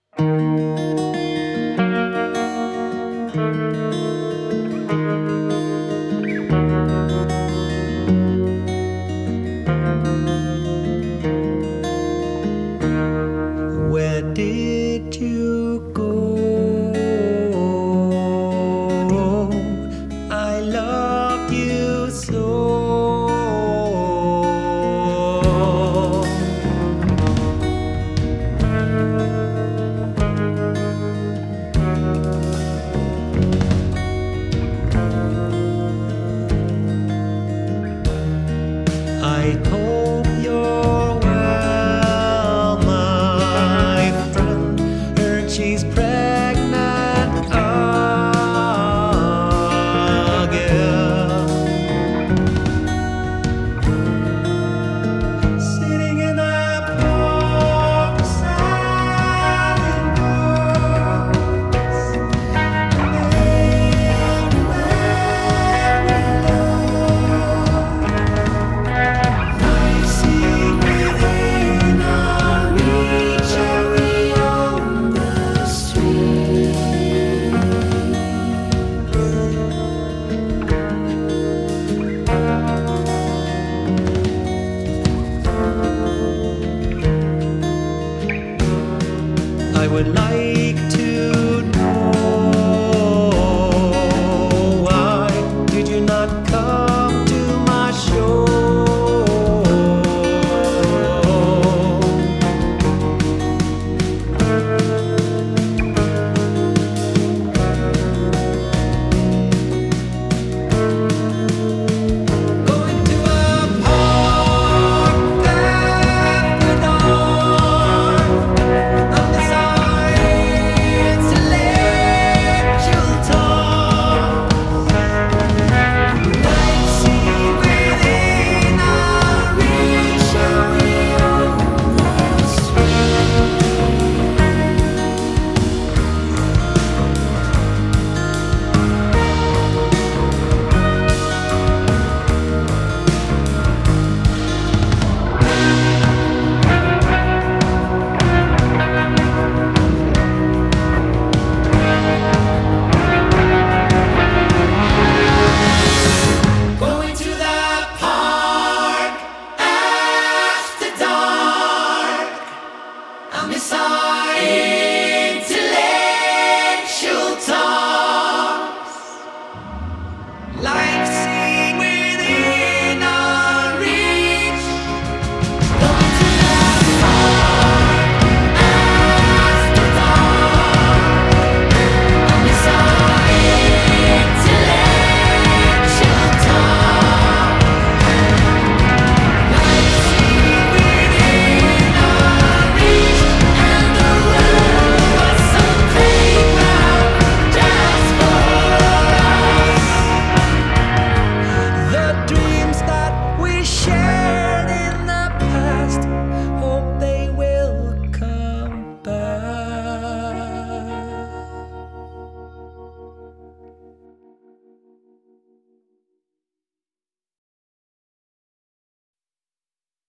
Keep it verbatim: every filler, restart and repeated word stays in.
Where did you go? I loved you so. I hope you're well, my friend. Heard she's pregnant again. Sitting in the park beside yours, I would like to know, why did you not come to my show? Going to a park after dark. I'm the science intellectual talk. Night scene within our reach, are we on the Going to the park after dark. I'm sorry.